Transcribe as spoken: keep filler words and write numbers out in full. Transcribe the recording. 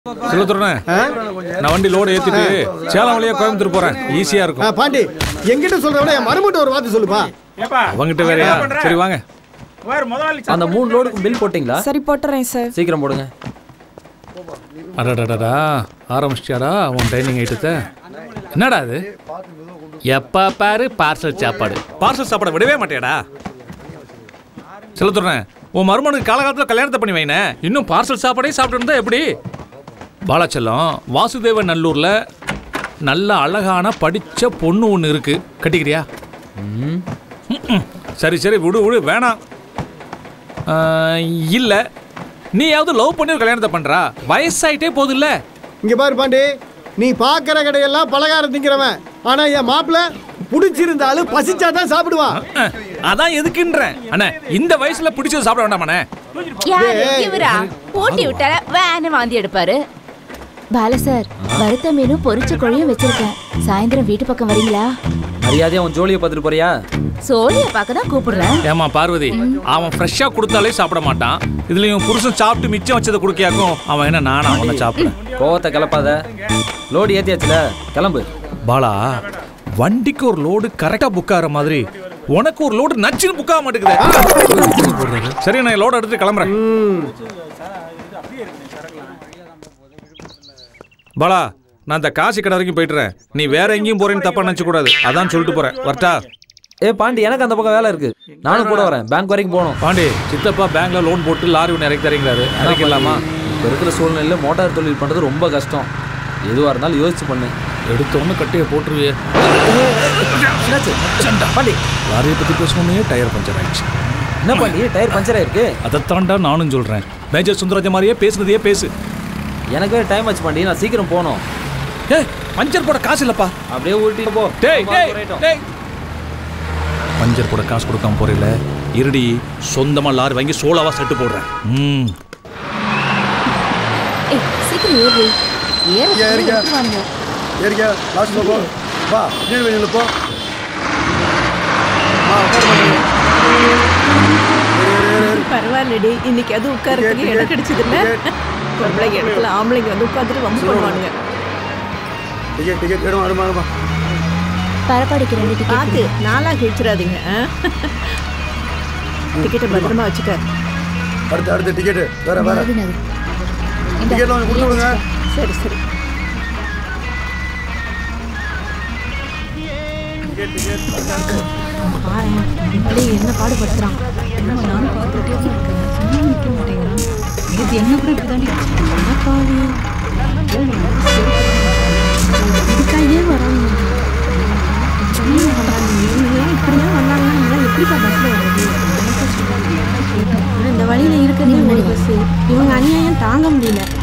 சொல்லுறேன் நான் வண்டி லோடு ஏத்திட்டு சேலம் வழியா கோயம்புத்தூர் போறேன். ஈஸியா இருக்கும். பாண்டி என்கிட்ட சொல்றத விட மறுமட்டு ஒரு வார்த்தை சொல்லுப்பா. அவங்கிட்ட வேறயா? சரி வாங்க. அந்த மூணு லோடுக்கு பில் போட்டீங்களா? சரி போட்டுறேன் சார். சீக்கிரம் போடுங்க. அடடடடா ஆரம்பிச்சிட்டாடா உன் டைனிங் ஐட்டத்தை. என்னடா அது? எப்பா பாரு பார்சல் சாப்பாடு. பார்சல் சாப்பாடை விடவே மாட்டேடா. சொல்லுறேன் உன் மருமனுக்கு காலகாலத்தில் கல்யாணத்தை பண்ணி வைனே, இன்னும் பார்சல் சாப்பாடே சாப்பிட்டு இருந்தா எப்படி? பாலாச்சலம் வாசுதேவ நல்லூர்ல நல்ல அழகான படிச்ச பொண்ணு ஒன்று இருக்கு, கட்டிக்கிறியா? சரி சரி விடு விடு வேணாம். இல்லை நீயாவது லவ் பண்ணி ஒரு கல்யாணத்தை பண்றா, வயசாயிட்டே போகுது இல்ல? இங்க பாரு பாண்டி, நீ பாக்குற கடையெல்லாம் பலகாரம் திங்கிறவன், ஆனா என் மாப்பிள்ள பிடிச்சிருந்தாலும் பசிச்சாதான் சாப்பிடுவான். அதான் எதுக்குன்றேன் அண்ணே, இந்த வயசுல பிடிச்சது சாப்பிட வேண்டாமாண்ணே. இவரா போட்டி விட்டால வேன வாந்தி எடுப்பாரு. பால சார், வறுத்த மீனும் பொரிச்ச கோழியும் வச்சிருக்கேன், சாயந்தரம் வீட்டு பக்கம் வரீங்களா? மரியாதையா உன் ஜோலியை பார்த்துட்டு போறியா? சோழிய பார்க்க தான் கூப்பிடுறேன். ஏமா பார்வதி, அவன் ஃப்ரெஷ்ஷா கொடுத்தாலே சாப்பிட மாட்டான், இதுல இவன் புருஷன் சாப்பிட்டு மிச்சம் வச்சதை குடுக்கியாக்கும். அவன் என்ன நானா அவனை சாப்பிடுறேன்? கோவத்தை கிளப்பாத, லோடு ஏத்தியாச்சுல, கிளம்பு. பாலா, வண்டிக்கு ஒரு லோடு கரெக்டா புக் ஆகிற மாதிரி உனக்கு ஒரு லோடு நச்சுன்னு புக் ஆக மாட்டேங்குது. சரி நான் லோடு எடுத்து கிளம்புறேன். பாலா, நான் இந்த காசி கடை வரைக்கும் போயிட்டுறேன், நீ வேற எங்கேயும் போறேன்னு தப்பா நினைச்சு கூடாது, அதான் சொல்லிட்டு போறேன். வரட்டா? ஏ பாண்டி, எனக்கு அந்த பக்கம் வேலை இருக்கு, நானும் கூட வரேன். பேங்க் வரைக்கும் போகணும். பாண்டி, சித்தப்பா பேங்க்ல லோன் போட்டு லாரி ஒன்று இறக்கி தரீங்களாரு, இறக்கலாமா? இப்போ இருக்கிற சூழ்நிலையில் மோட்டார் தொழில் பண்ணுறது ரொம்ப கஷ்டம். எதுவாக இருந்தாலும் யோசிச்சு பண்ணு. எடுத்தோன்னு கட்டியை போட்டுருவே. பாண்டி, லாரியை பற்றி பேசணுன்னே டயர் பஞ்சர் ஆயிடுச்சு. என்ன பாண்டி, டயர் பஞ்சர் ஆயிருக்கு? அதைத்தாண்டா நானும் சொல்கிறேன். மேஜர் சுந்தரராஜ மாதிரியே பேசுனதையே பேசு. எனக்கு வேறு டைம் ஆச்சு பாண்டி, நான் சீக்கிரம் போகணும். ஏய், பஞ்சர் போட காசு இல்லப்பா. அப்படியே ஊட்டிட்டு போ. டேய் டேய், பஞ்சர் போட காசு கொடுக்காம போறீல, இருடி சொந்தமா லாரி வாங்கி சோலாவா செட்டு போடுறேன். ம் ஏய் சீக்கிரம் ஏறு. ஏறு ஏறிங்க ஏறிங்க லாஸ்ட்ல போ. வா நீ வெளியில போ. வா பரவாயில்லடி, இன்னைக்கு அது உட்காரத்துக்கு இடம் கிடைச்சது இல்ல. பொம்பளைங்க இடத்துல ஆம்பளைங்க வந்து உட்காந்துட்டு வம்பு பண்ணுவானுங்க. Ticket ticket எடுமா எடுமா எடுமா. பரப்பாடிக்கு ரெண்டு டிக்கெட் பார்த்து நாளா கிழிச்சிடாதீங்க. டிக்கெட்டை பத்திரமா வச்சுக்க. அடுத்து அடுத்து டிக்கெட் வேற வேற டிக்கெட் வாங்கி கொடுத்து விடுங்க. சரி சரி. என்ன பாடுபடுத்துறான். நானும் பார்த்துட்டே இருக்கேன், சொன்னா நிற்க மாட்டேங்கிறான். இது என்ன கூட இப்படிதானே பாவி இதுக்காகவே வராங்க. இப்படிலாம் வந்தாங்கன்னா எப்படிப்பா பஸ்ல வருது? இந்த வழியில இருக்கிறது பஸ், இவங்க அநியாயம் தாங்க முடியல.